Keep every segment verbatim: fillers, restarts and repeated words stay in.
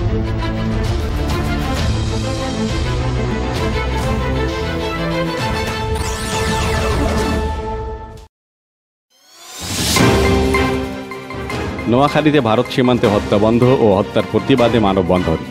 নোয়াখালীতে ভারত সীমান্তে হত্যা বন্ধ ও হত্যার প্রতিবাদে মানববন্ধন।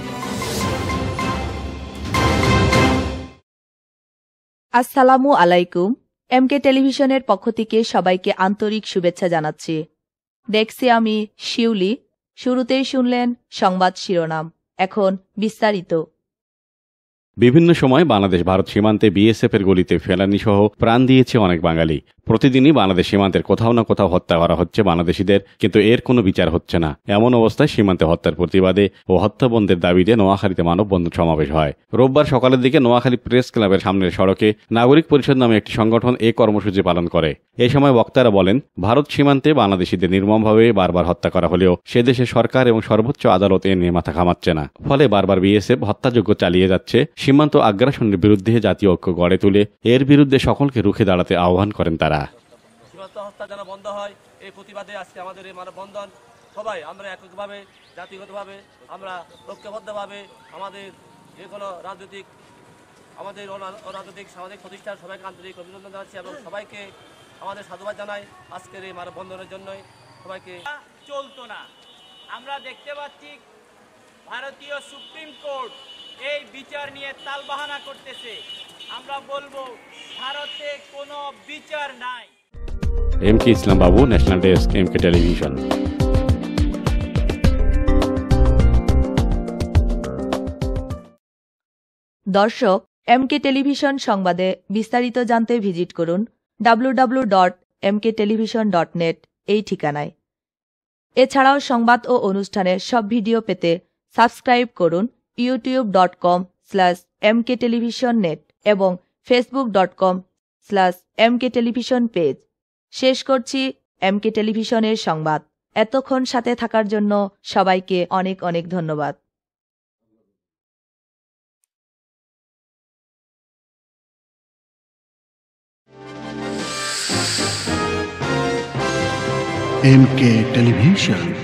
আসসালামু আলাইকুম। এমকে টেলিভিশনের পক্ষ থেকে সবাইকে আন্তরিক শুভেচ্ছা জানাচ্ছি। দেখছি আমি শিউলি। শুরুতেই শুনলেন সংবাদ শিরোনাম, এখন বিস্তারিত। বিভিন্ন সময় বাংলাদেশ ভারত সীমান্তে বিএসএফ এর গুলিতে ফেলানি সহ প্রাণ দিয়েছে অনেক বাঙালি। প্রতিদিনই বাংলাদেশ সীমান্তের কোথাও না কোথাও হত্যা করা হচ্ছে বাংলাদেশিদের, কিন্তু এর কোনো বিচার হচ্ছে না। এমন অবস্থায় সীমান্তে হত্যার প্রতিবাদে ও হত্যা বন্ধের দাবিতে নোয়াখালীতে মানববন্ধন সমাবেশ হয়। রোববার সকালের দিকে নোয়াখালী প্রেস ক্লাবের সামনের সড়কে নাগরিক পরিষদ নামে একটি সংগঠন এই কর্মসূচি পালন করে। এই সময় বক্তারা বলেন, ভারত সীমান্তে বাংলাদেশিদের নির্মমভাবে বারবার হত্যা করা হলেও সে দেশের সরকার এবং সর্বোচ্চ আদালত এ নিয়ে মাথা ঘামাচ্ছে না। ফলে বারবার বিএসএফ হত্যাযজ্ঞ চালিয়ে যাচ্ছে। সীমান্ত আগ্রাসনের বিরুদ্ধে জাতীয় ঐক্য গড়ে তুলে এর বিরুদ্ধে সকলকে রুখে দাঁড়াতে আহ্বান করেন তারা। সীমান্ত হত্যা যেন বন্ধ হয়, এই প্রতিবাদে আজকে আমাদের এই মানববন্ধন। সবাই আমরা এককভাবে, জাতিগতভাবে, আমরা ঐক্যবদ্ধভাবে আমাদের যে কোনো রাজনৈতিক আমাদের রাজনৈতিক সামাজিক প্রতিষ্ঠান সবাইকে আন্তরিক অভিনন্দন জানাচ্ছি এবং সবাইকে আমাদের সাধুবাদ জানাই আজকের এই মানববন্ধনের জন্যই। সবাইকে চলতো না, আমরা দেখতে পাচ্ছি ভারতীয় সুপ্রিম কোর্ট এই বিচার নিয়ে তালবাহানা করতেছে। আমরা বলবো ভারতে কোনো বিচার নাই। এম কে ইসলাম বাবু, ন্যাশনাল ডেস্ক, এমকে টেলিভিশন। দর্শক, এমকে টেলিভিশন সংবাদে বিস্তারিত জানতে ভিজিট করুন W W W dot M K television dot net এই ঠিকানায়। এছাড়াও সংবাদ ও অনুষ্ঠানের সব ভিডিও পেতে সাবস্ক্রাইব করুন YouTube dot com slash M K television net এবং Facebook dot com slash M K television page. শেষ করছি এমকে টেলিভিশনের সংবাদ। এতক্ষণ সাথে থাকার জন্য সবাইকে অনেক অনেক ধন্যবাদ। MK television.